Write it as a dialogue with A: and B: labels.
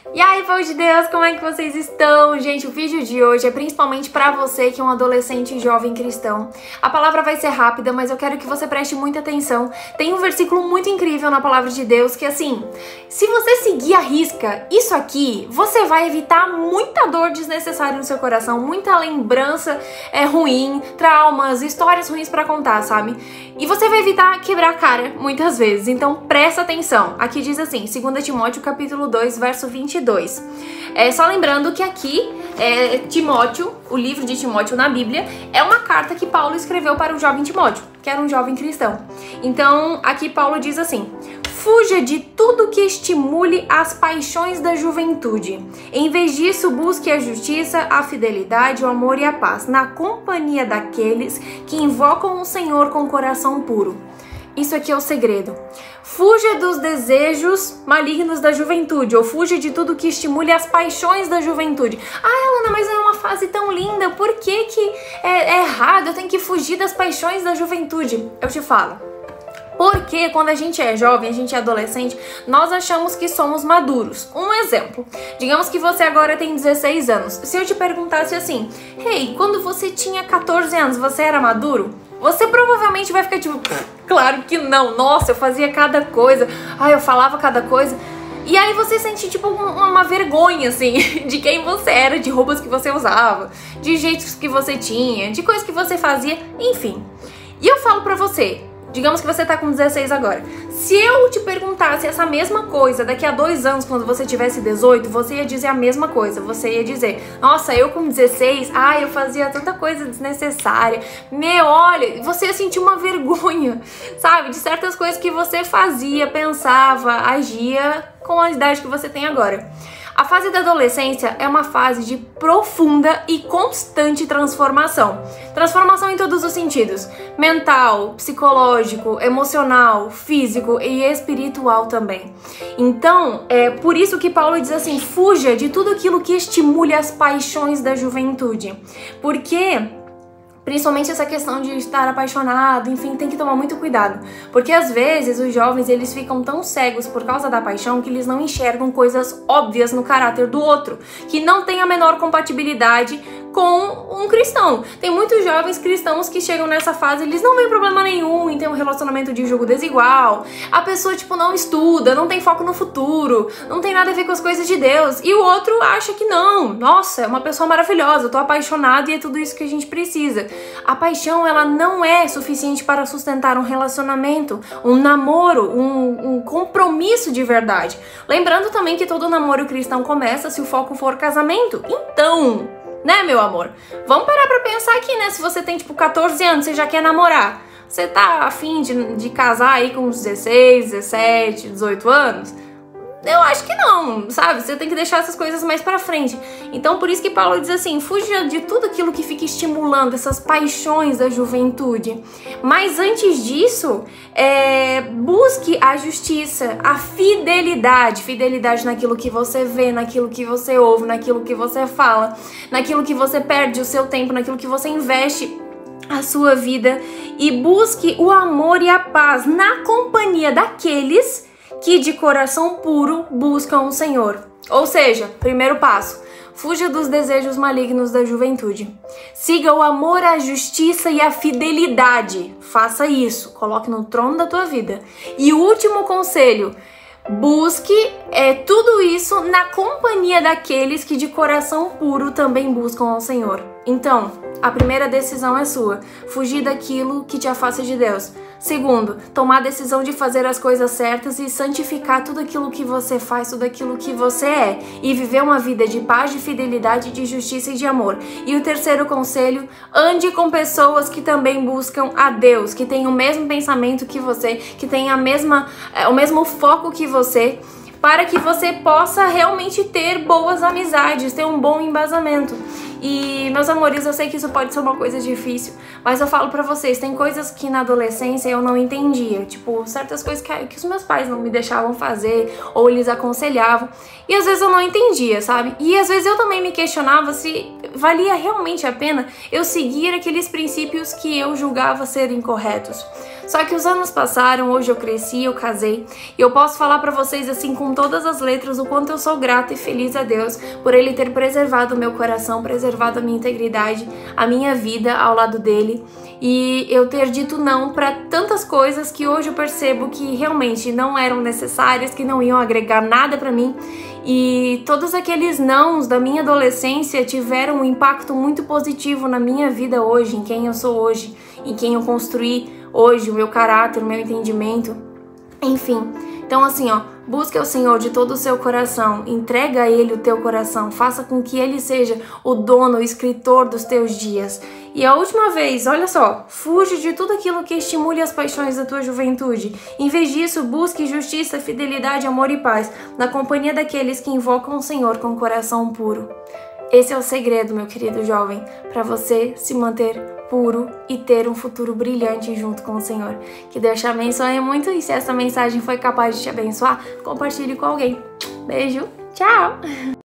A: E aí, povo de Deus, como é que vocês estão? Gente, o vídeo de hoje é principalmente pra você que é um adolescente jovem cristão. A palavra vai ser rápida, mas eu quero que você preste muita atenção. Tem um versículo muito incrível na palavra de Deus que, assim, se você seguir à risca isso aqui, você vai evitar muita dor desnecessária no seu coração, muita lembrança ruim, traumas, histórias ruins pra contar, sabe? E você vai evitar quebrar a cara muitas vezes. Então, presta atenção. Aqui diz assim, 2 Timóteo capítulo 2, verso 22. Só lembrando que aqui, Timóteo, o livro de Timóteo na Bíblia, é uma carta que Paulo escreveu para o jovem Timóteo, que era um jovem cristão. Então, aqui Paulo diz assim: fuja de tudo que estimule as paixões da juventude. Em vez disso, busque a justiça, a fidelidade, o amor e a paz, na companhia daqueles que invocam o Senhor com coração puro. Isso aqui é o segredo. Fuja dos desejos malignos da juventude, ou fuja de tudo que estimule as paixões da juventude. Ah, Elana, mas é uma fase tão linda, por que é errado? Eu tenho que fugir das paixões da juventude. Eu te falo. Porque quando a gente é jovem, a gente é adolescente, nós achamos que somos maduros. Um exemplo, digamos que você agora tem 16 anos. Se eu te perguntasse assim, hey, quando você tinha 14 anos, você era maduro? Você provavelmente vai ficar tipo, claro que não, nossa, eu fazia cada coisa, eu falava cada coisa. E aí você sente tipo uma vergonha, assim, de quem você era, de roupas que você usava, de jeitos que você tinha, de coisas que você fazia, enfim. E eu falo pra você, digamos que você tá com 16 agora. Se eu te perguntasse essa mesma coisa daqui a 2 anos, quando você tivesse 18, você ia dizer a mesma coisa. Você ia dizer, nossa, eu com 16, eu fazia tanta coisa desnecessária. Olha, você ia sentir uma vergonha, sabe? De certas coisas que você fazia, pensava, agia com a idade que você tem agora. A fase da adolescência é uma fase de profunda e constante transformação. Transformação em todos os sentidos: mental, psicológico, emocional, físico e espiritual também. Então, é por isso que Paulo diz assim, fuja de tudo aquilo que estimule as paixões da juventude. Porque principalmente essa questão de estar apaixonado, enfim, tem que tomar muito cuidado. Porque às vezes os jovens, eles ficam tão cegos por causa da paixão que eles não enxergam coisas óbvias no caráter do outro, que não tem a menor compatibilidade com um cristão. Tem muitos jovens cristãos que chegam nessa fase, eles não veem problema nenhum em ter um relacionamento de julgo desigual. A pessoa, tipo, não estuda, não tem foco no futuro, não tem nada a ver com as coisas de Deus. E o outro acha que não. Nossa, é uma pessoa maravilhosa, eu tô apaixonado e é tudo isso que a gente precisa. A paixão, ela não é suficiente para sustentar um relacionamento, um namoro, um compromisso de verdade. Lembrando também que todo namoro cristão começa se o foco for casamento. Então, né, meu amor? Vamos parar pra pensar aqui, né? Se você tem, tipo, 14 anos, você já quer namorar, você tá afim de casar aí com uns 16, 17, 18 anos? Eu acho que não, sabe? Você tem que deixar essas coisas mais pra frente. Então, por isso que Paulo diz assim, fuja de tudo aquilo que fica estimulando essas paixões da juventude. Mas antes disso, busque a justiça, a fidelidade. Fidelidade naquilo que você vê, naquilo que você ouve, naquilo que você fala, naquilo que você perde o seu tempo, naquilo que você investe a sua vida. E busque o amor e a paz na companhia daqueles que de coração puro buscam o Senhor. Ou seja, primeiro passo, fuja dos desejos malignos da juventude. Siga o amor, a justiça e a fidelidade. Faça isso, coloque no trono da tua vida. E o último conselho, busque tudo isso na companhia daqueles que de coração puro também buscam ao Senhor. Então, a primeira decisão é sua, fugir daquilo que te afasta de Deus. Segundo, tomar a decisão de fazer as coisas certas e santificar tudo aquilo que você faz, tudo aquilo que você é, e viver uma vida de paz, de fidelidade, de justiça e de amor. E o terceiro conselho, ande com pessoas que também buscam a Deus, que têm o mesmo pensamento que você, que têm o mesmo foco que você, para que você possa realmente ter boas amizades, ter um bom embasamento. E, meus amores, eu sei que isso pode ser uma coisa difícil, mas eu falo pra vocês, tem coisas que na adolescência eu não entendia, tipo, certas coisas que os meus pais não me deixavam fazer, ou eles aconselhavam, e às vezes eu não entendia, sabe? E às vezes eu também me questionava se valia realmente a pena eu seguir aqueles princípios que eu julgava serem corretos. Só que os anos passaram, hoje eu cresci, eu casei, e eu posso falar pra vocês assim com todas as letras o quanto eu sou grata e feliz a Deus por Ele ter preservado o meu coração, preservado a minha integridade, a minha vida ao lado dele, e eu ter dito não pra tantas coisas que hoje eu percebo que realmente não eram necessárias, que não iam agregar nada pra mim. E todos aqueles nãos da minha adolescência tiveram um impacto muito positivo na minha vida hoje, em quem eu sou hoje, em quem eu construí hoje, o meu caráter, o meu entendimento, enfim. Então assim, ó, busca o Senhor de todo o seu coração, entrega a Ele o teu coração, faça com que Ele seja o dono, o escritor dos teus dias. E a última vez, olha só, fuge de tudo aquilo que estimule as paixões da tua juventude. Em vez disso, busque justiça, fidelidade, amor e paz, na companhia daqueles que invocam o Senhor com coração puro. Esse é o segredo, meu querido jovem, para você se manter puro e ter um futuro brilhante junto com o Senhor. Que Deus te abençoe muito, e se essa mensagem foi capaz de te abençoar, compartilhe com alguém. Beijo, tchau!